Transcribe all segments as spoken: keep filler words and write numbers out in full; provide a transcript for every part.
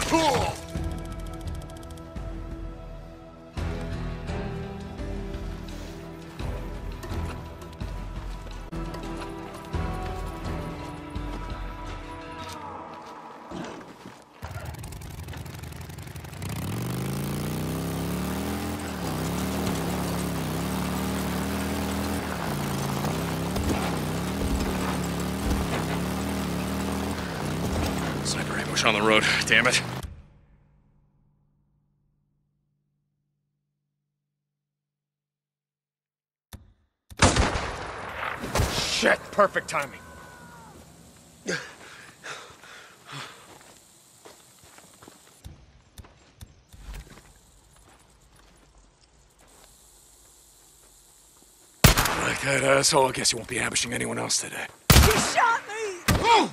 On the road, damn it. Shit, perfect timing. Like that asshole, I guess you won't be ambushing anyone else today. He shot me!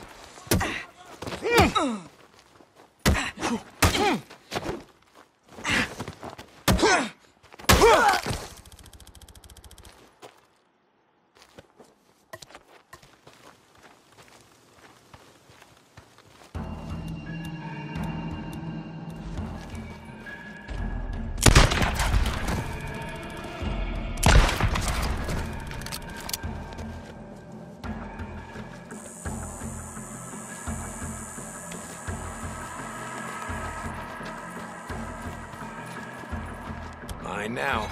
Mine now.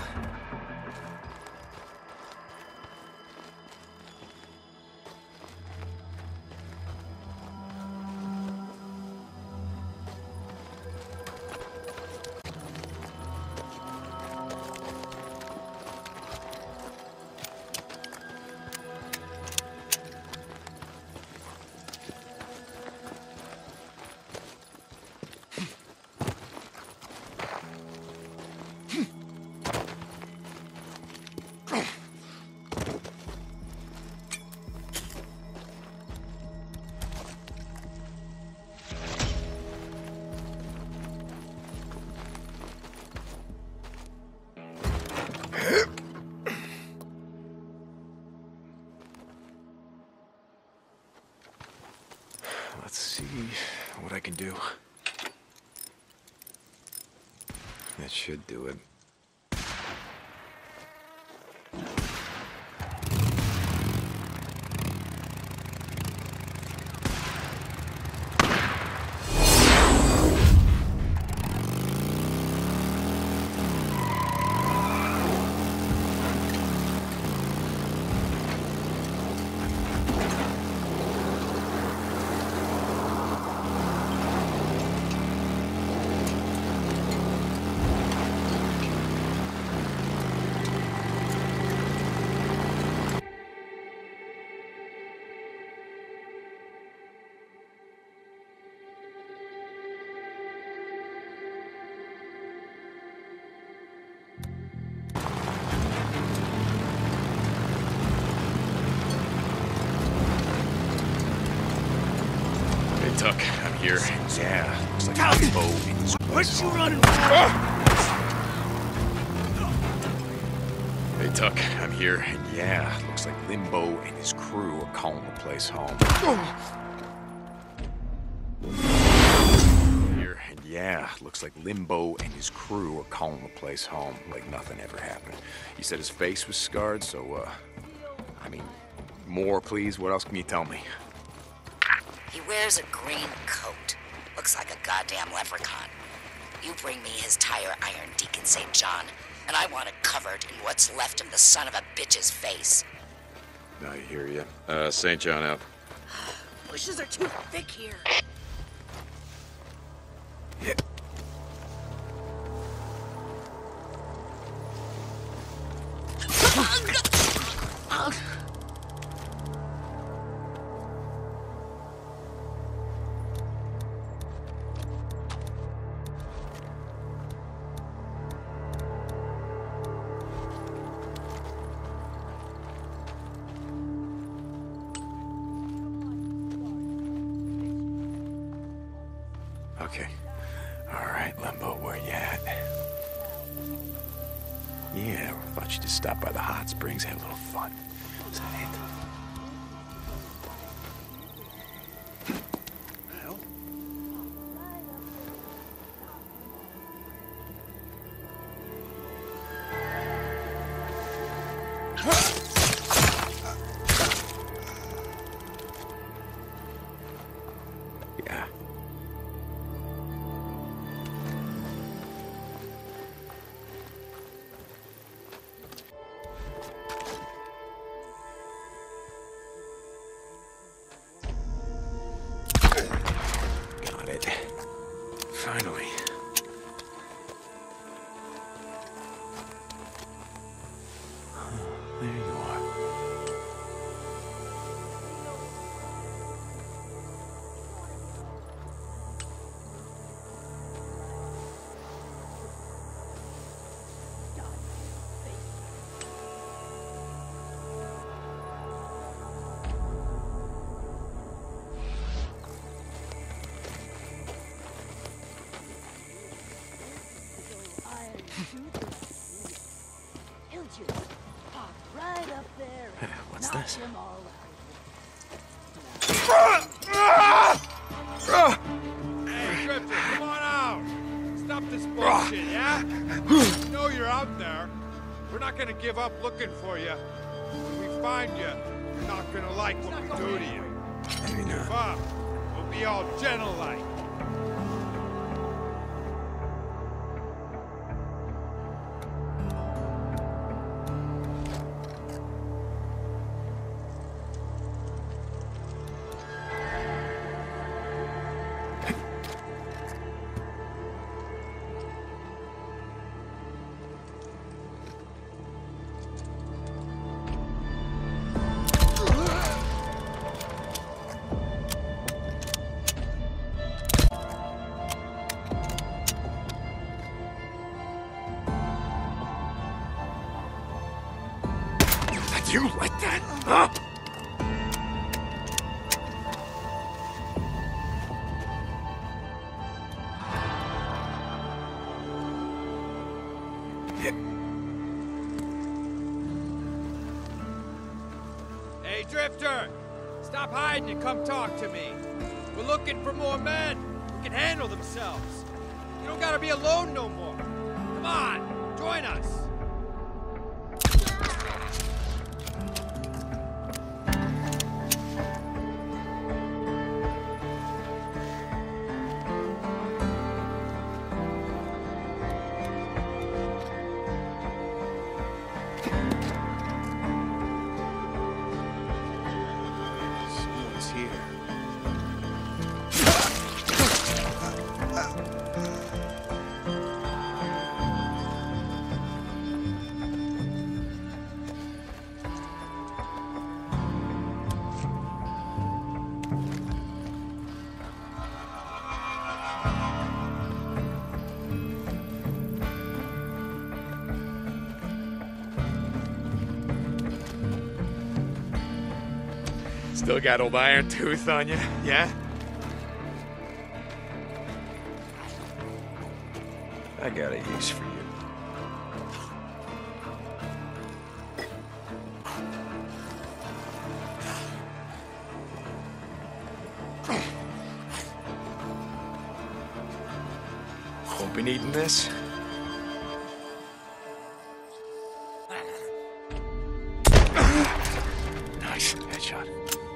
Let's see what I can do. That should do it. Tuck, I'm here. Yeah, looks like a bow in this What you running for? Hey, Tuck, I'm here. And yeah, looks like Limbo and his crew are calling the place home. Here, and yeah, looks like Limbo and his crew are calling the place home, like nothing ever happened. He said his face was scarred, so, uh, I mean, more, please. What else can you tell me? He wears a green coat. Looks like a goddamn leprechaun. You bring me his tire iron Deacon Saint John, and I want it covered in what's left of the son of a bitch's face. I hear you. Uh, Saint John out. Bushes are too thick here. Yeah. Okay. All right, Limbo, where you at? Yeah, I thought you just stop by the hot springs, have a little fun. Is that it? Well. Finally. There you are. He'll just pop right up there and What's knock this? them all Hey, Drifter, come on out! Stop this bullshit, yeah? We know you're out there. We're not gonna give up looking for you. When we find you, you're not gonna like what we do to you. Maybe Give not. up. We'll be all gentle-like. You like that, huh? Hey, Drifter! Stop hiding and come talk to me. We're looking for more men who can handle themselves. You don't gotta be alone no more. Come on, join us. Someone's here. Still got old iron tooth on you, yeah? I got a use for you. Won't be needing this. Nice headshot.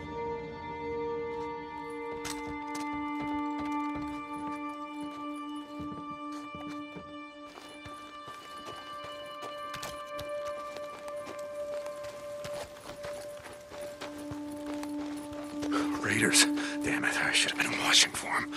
Raiders. Damn it, I should have been watching for them.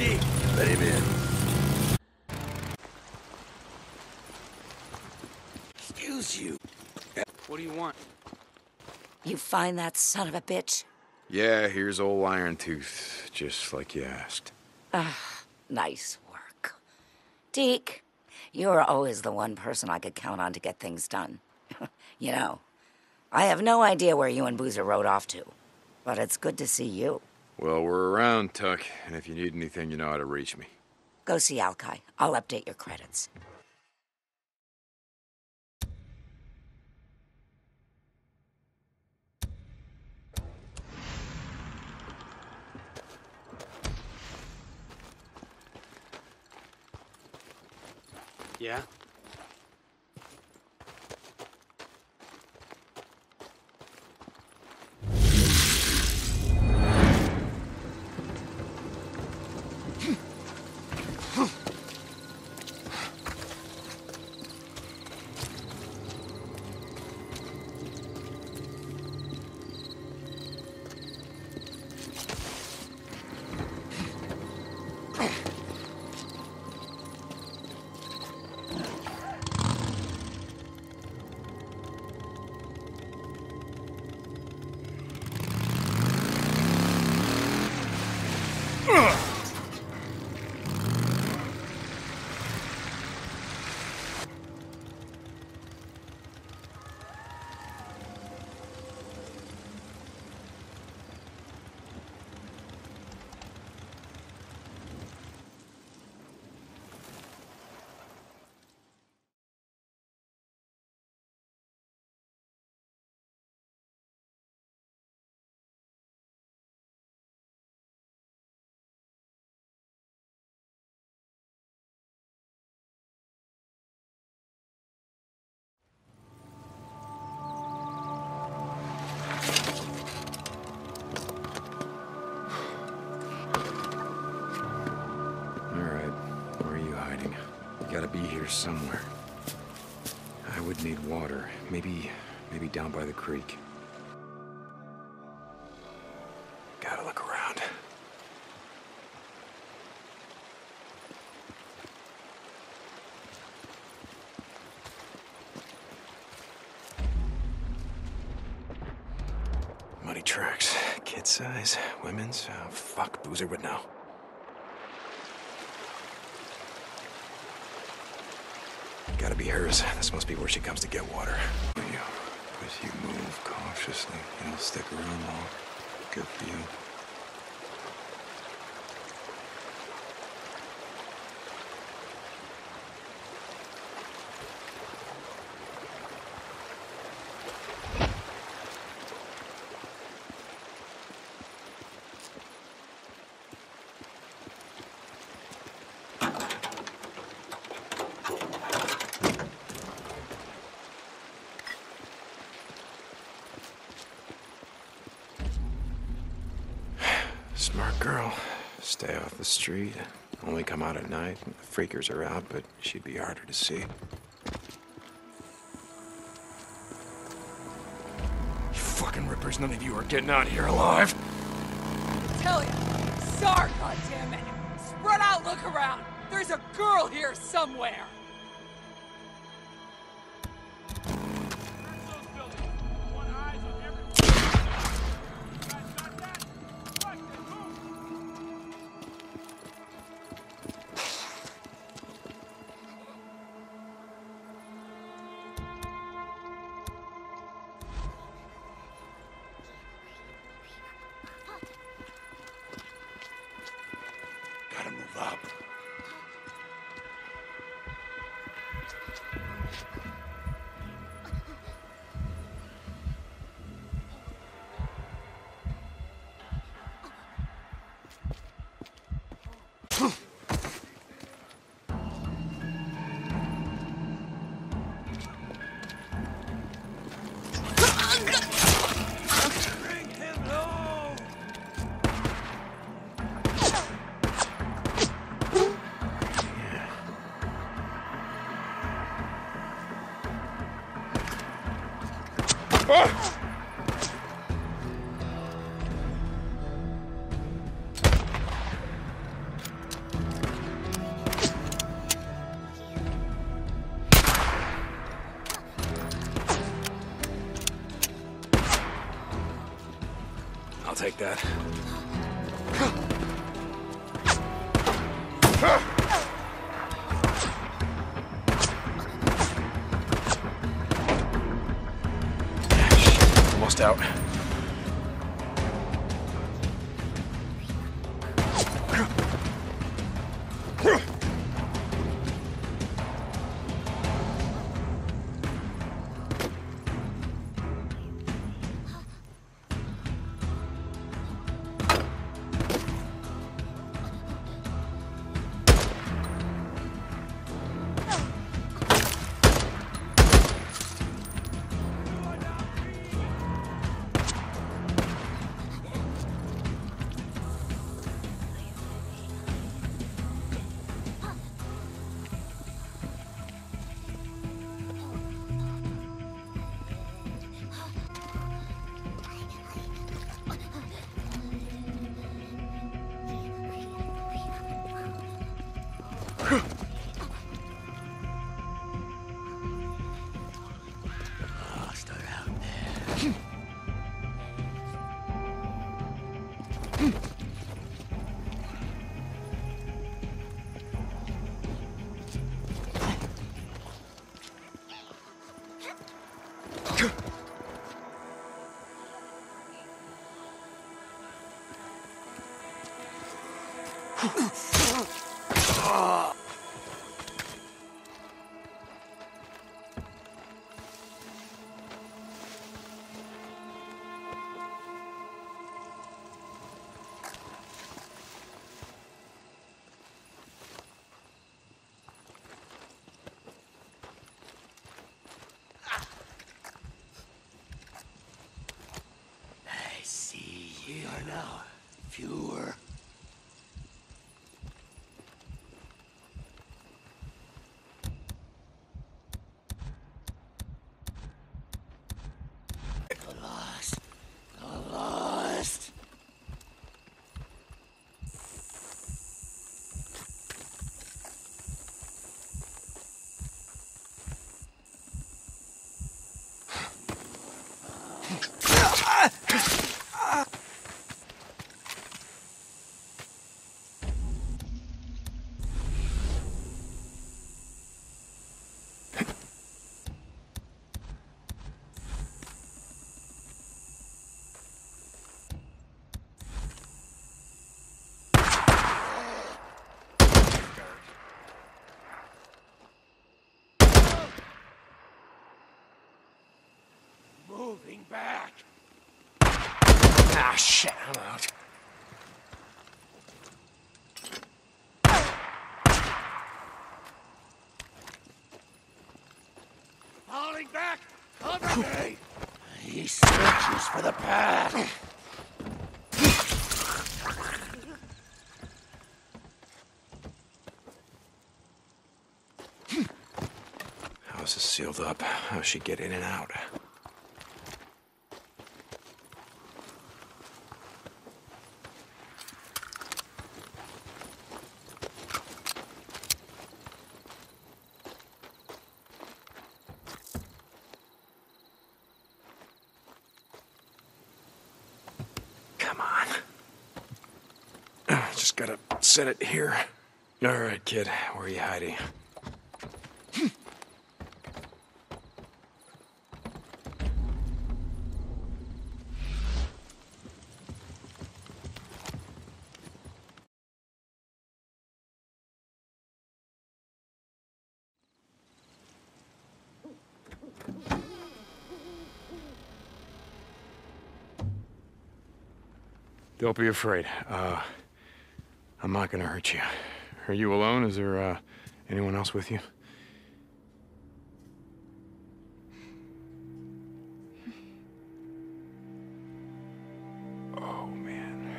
Deke, let him in. Excuse you. What do you want? You find that son of a bitch? Yeah, here's old Iron Tooth, just like you asked. Ah, nice work. Deke, you're always the one person I could count on to get things done. You know, I have no idea where you and Boozer rode off to, but it's good to see you. Well, we're around, Tuck, and if you need anything, you know how to reach me. Go see Alkai. I'll update your credits. Yeah? Gotta be here somewhere. I would need water. Maybe, maybe down by the creek. Gotta look around. Muddy tracks. Kid size. Women's. Oh, fuck. Boozer would know. Gotta be hers. This must be where she comes to get water. You, if you move cautiously, you'll stick around long. Good for you. Smart girl. Stay off the street. Only come out at night. The freakers are out, but she'd be harder to see. You fucking rippers, none of you are getting out of here alive. I tell you, sorry, goddammit. Spread out, look around. There's a girl here somewhere. Gotta move up. I'll take that. Almost out. Fewer. The lost. The lost. Moving back. Ah, shit, I'm out. Falling back. Cover me. He searches for the path. House is sealed up. How's she get in and out? Come on. Just gotta set it here. All right, kid. Where are you hiding? Don't be afraid. Uh, I'm not gonna hurt you. Are you alone? Is there, uh, anyone else with you? Oh, man.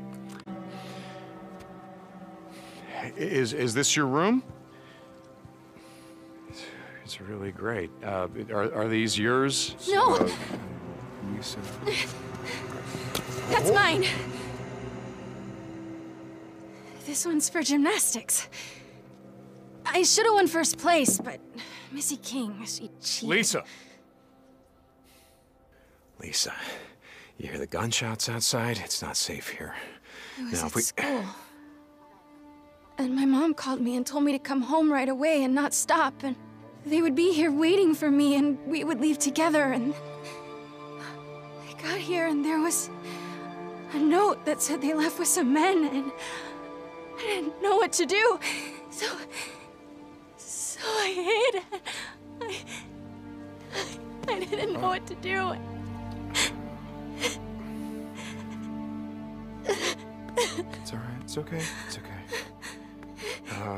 Is, is this your room? It's, it's really great. Uh, are, are these yours? No. Uh, Lisa? That's mine. This one's for gymnastics. I should have won first place, but Missy King, she cheated. Lisa! Lisa, You hear the gunshots outside? It's not safe here. I was Now, at if we... school. And my mom called me and told me to come home right away and not stop, and they would be here waiting for me, and we would leave together, and... I got here, and there was a note that said they left with some men, and I didn't know what to do, so... So I hid. I... I didn't know what to do. It's all right. It's okay. It's okay. Uh,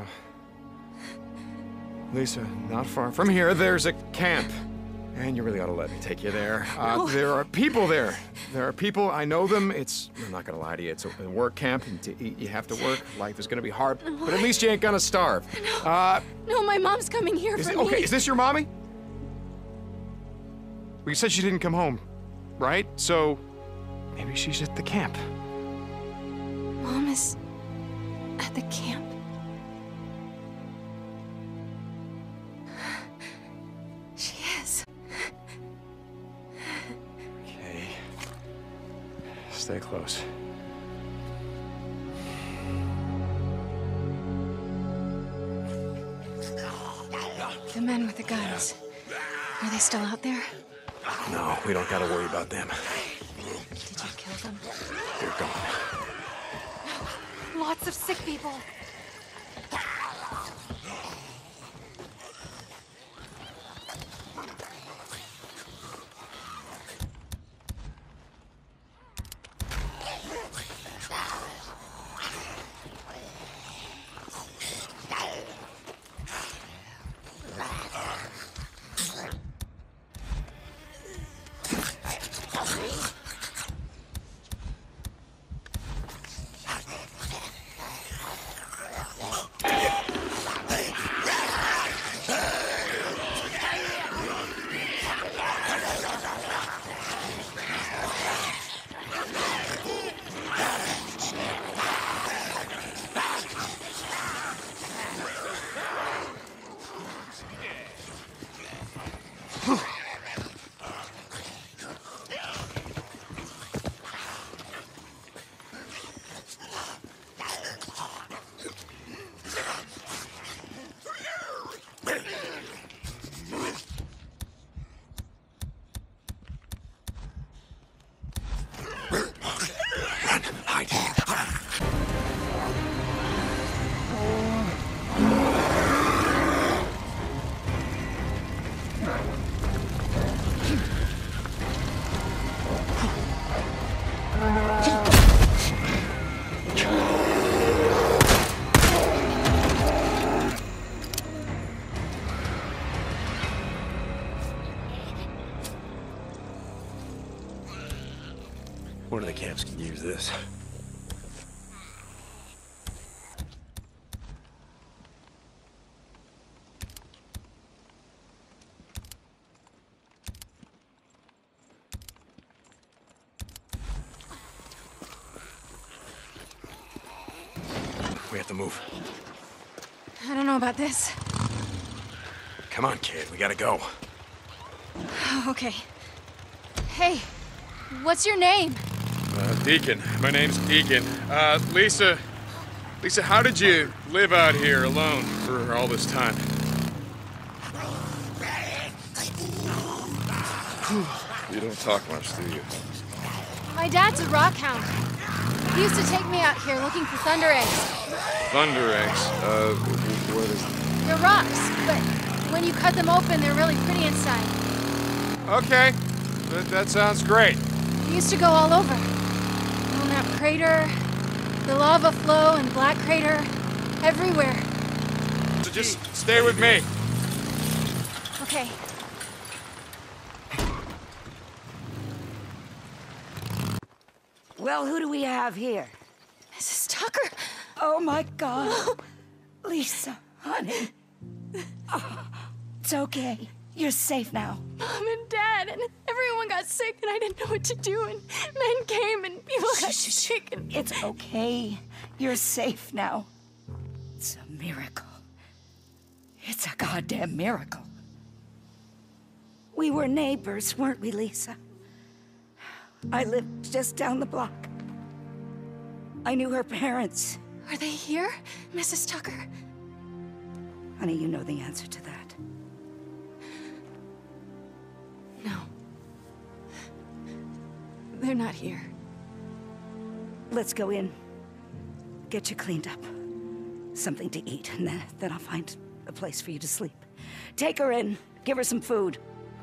Lisa, not far from here, there's a camp. And you really ought to let me take you there. Uh, No. There are people there. There are people, I know them. It's, I'm not gonna lie to you, it's a, a work camp, and to eat, you have to work. Life is gonna be hard, but at least you ain't gonna starve. No. Uh, No, my mom's coming here is for it, me. okay, is this your mommy? Well, you said she didn't come home, right? So, maybe she's at the camp. Mom is at the camp. She is. Okay. Stay close. The men with the guns. Are they still out there? No, we don't gotta worry about them. Did you kill them? They're gone. Lots of sick people. One of the camps can use this. We have to move. I don't know about this. Come on, kid, we gotta go. Okay. Hey, what's your name? Uh, Deacon. My name's Deacon. Uh, Lisa... Lisa, how did you live out here alone for all this time? You don't talk much, do you? My dad's a rock hound. He used to take me out here looking for thunder eggs. Thunder eggs? Uh, what is... They're rocks, but when you cut them open, they're really pretty inside. Okay. That, that sounds great. We used to go all over. Map Crater, the lava flow and Black Crater, everywhere. So just stay with me. Okay. Well, who do we have here? Missus Tucker. Oh my God. Lisa, honey. Oh, it's okay. You're safe now. Mom and Dad and everyone got sick and I didn't know what to do and men came and people got sick and... It's okay. You're safe now. It's a miracle. It's a goddamn miracle. We were neighbors, weren't we, Lisa? I lived just down the block. I knew her parents. Are they here, Missus Tucker? Honey, you know the answer to that. No. They're not here. Let's go in. Get you cleaned up. Something to eat, and then, then I'll find a place for you to sleep. Take her in. Give her some food.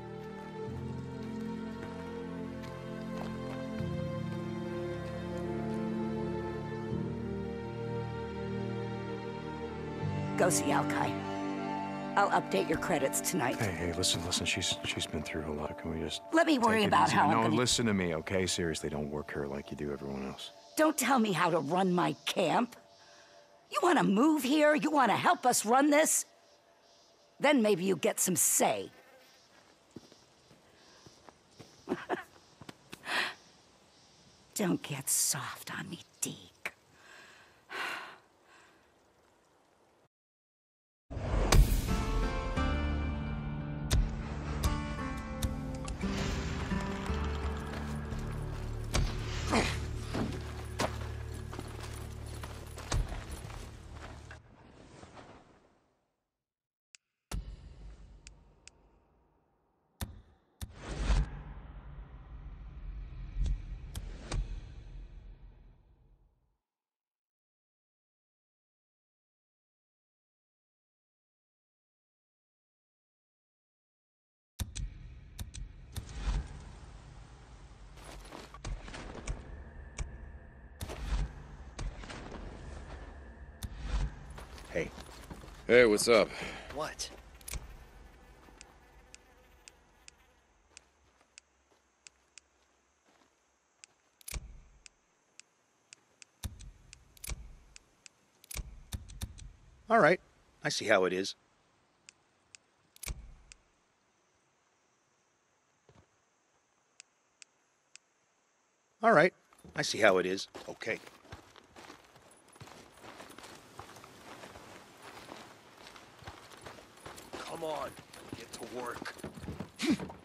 Go see Alkai. I'll update your credits tonight. Hey, hey, listen, listen. She's she's been through a lot. Can we just Let me worry take it about easy? how No, I'm gonna... listen to me, okay? Seriously, don't work her like you do everyone else. Don't tell me how to run my camp. You want to move here? You want to help us run this? Then maybe you get some say. Don't get soft on me, Deke. Hey. Hey, what's up? What? All right. I see how it is. All right. I see how it is. Okay. Come on. Get to work.